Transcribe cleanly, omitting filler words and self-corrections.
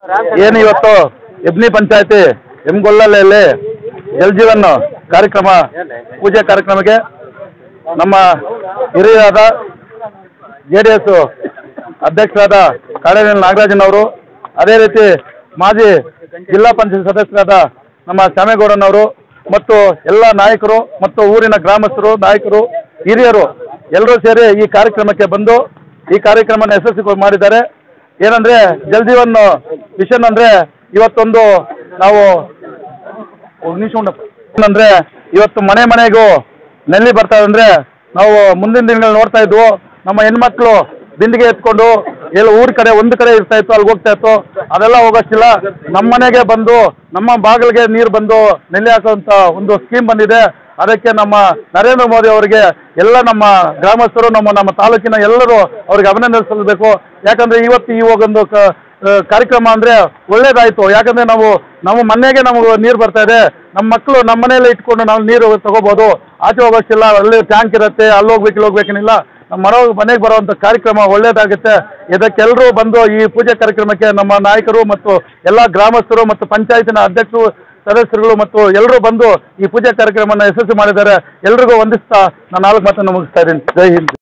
ಏನು ಇವತ್ತು ಎಬ್ನಿ ಪಂಚಾಯತಿ ಎಮ್ಗೊಲ್ಲಲ್ಲಿ ಜಲ್ ಜೀವನ್ ಕಾರ್ಯಕ್ರಮ ಪೂಜೆ ಕಾರ್ಯಕ್ರಮಕ್ಕೆ ನಮ್ಮ ಹಿರಿಯರಾದ JDS ಅಧ್ಯಕ್ಷರಾದ ಕಾಡೇನಹಳ್ಳಿ ನಾಗರಾಜನವರು, ಅದೇ ರೀತಿ ಮಾಜಿ ಜಿಲ್ಲಾ ಪಂಚಾಯತ್ ಸದಸ್ಯರಾದ ನಮ್ಮ ಶ್ಯಾಮೇಗೌಡನವರು ಮತ್ತು ಎಲ್ಲ ನಾಯಕರು ಮತ್ತು ಊರಿನ ಗ್ರಾಮಸ್ಥರು, ನಾಯಕರು, ಹಿರಿಯರು ಎಲ್ಲರೂ ಸೇರಿ ಈ ಕಾರ್ಯಕ್ರಮಕ್ಕೆ ಬಂದು ಈ ಕಾರ್ಯಕ್ರಮನ ಯಶಸ್ವಿ ಮಾಡಿದ್ದಾರೆ. ಏನಂದ್ರೆ ಜಲ್ ಜೀವನ್ ಮಿಷನ್ ಅಂದ್ರೆ ಇವತ್ತೊಂದು ನಾವು ಅಂದ್ರೆ ಇವತ್ತು ಮನೆ ಮನೆಗೂ ನೆಲ್ಲಿ ಬರ್ತಾ ಅಂದ್ರೆ ನಾವು ಮುಂದಿನ ದಿನಗಳಲ್ಲಿ ನೋಡ್ತಾ ಇದ್ವು. ನಮ್ಮ ಹೆಣ್ಮಕ್ಳು ಬಿಂದಿಗೆ ಎತ್ಕೊಂಡು ಎಲ್ಲ ಊರ ಕಡೆ ಒಂದು ಕಡೆ ಇರ್ತಾ ಇತ್ತು, ಅಲ್ಲಿಗೆ ಹೋಗ್ತಾ ಇತ್ತು. ಅದೆಲ್ಲ ಹೋಗೋಷ್ಟಿಲ್ಲ, ನಮ್ಮ ಮನೆಗೆ ಬಂದು ನಮ್ಮ ಬಾಗಿಲಿಗೆ ನೀರು ಬಂದು ನೆಲ್ಲಿ ಹಾಕುವಂತ ಒಂದು ಸ್ಕೀಮ್ ಬಂದಿದೆ. ಅದಕ್ಕೆ ನಮ್ಮ ನರೇಂದ್ರ ಮೋದಿ ಅವರಿಗೆ ಎಲ್ಲ ನಮ್ಮ ಗ್ರಾಮಸ್ಥರು, ನಮ್ಮ ತಾಲೂಕಿನ ಎಲ್ಲರೂ ಅವ್ರಿಗೆ ಅಭಿನಂದನೆ ಸಲ್ಲಿಸಬೇಕು. ಯಾಕಂದ್ರೆ ಇವತ್ತು ಈ ಒಂದು ಕಾರ್ಯಕ್ರಮ ಅಂದ್ರೆ ಒಳ್ಳೇದಾಯ್ತು. ಯಾಕಂದ್ರೆ ನಮ್ಮ ಮನೆಗೆ ನಮಗೆ ನೀರು ಬರ್ತಾ ಇದೆ. ನಮ್ಮ ಮಕ್ಕಳು ನಮ್ಮ ಮನೆಯಲ್ಲೇ ಇಟ್ಕೊಂಡು ನಾವು ನೀರು ತಗೋಬಹುದು. ಆಚೆ ಹೋಗೋಷ್ಟಿಲ್ಲ, ಅಲ್ಲಿ ಟ್ಯಾಂಕ್ ಇರುತ್ತೆ, ಅಲ್ಲಿ ಹೋಗ್ಬೇಕು ಇಲ್ಲಿ ಹೋಗ್ಬೇಕೇನಿಲ್ಲ. ನಮ್ಮ ಮನೆಗೆ ಬರುವಂತ ಕಾರ್ಯಕ್ರಮ ಒಳ್ಳೇದಾಗುತ್ತೆ. ಇದಕ್ಕೆಲ್ಲರೂ ಬಂದು ಈ ಪೂಜೆ ಕಾರ್ಯಕ್ರಮಕ್ಕೆ ನಮ್ಮ ನಾಯಕರು ಮತ್ತು ಎಲ್ಲ ಗ್ರಾಮಸ್ಥರು ಮತ್ತು ಪಂಚಾಯತಿನ ಅಧ್ಯಕ್ಷರು, ಸದಸ್ಯರುಗಳು ಮತ್ತು ಎಲ್ಲರೂ ಬಂದು ಈ ಪೂಜೆ ಕಾರ್ಯಕ್ರಮವನ್ನು ಯಶಸ್ವಿ ಮಾಡಿದ್ದಾರೆ. ಎಲ್ರಿಗೂ ವಂದಿಸ್ತಾ ನಾನು 4 ಮಾತನ್ನು ಮುಗಿಸ್ತಾ ಇದ್ದೀನಿ. ಜೈ ಹಿಂದ್.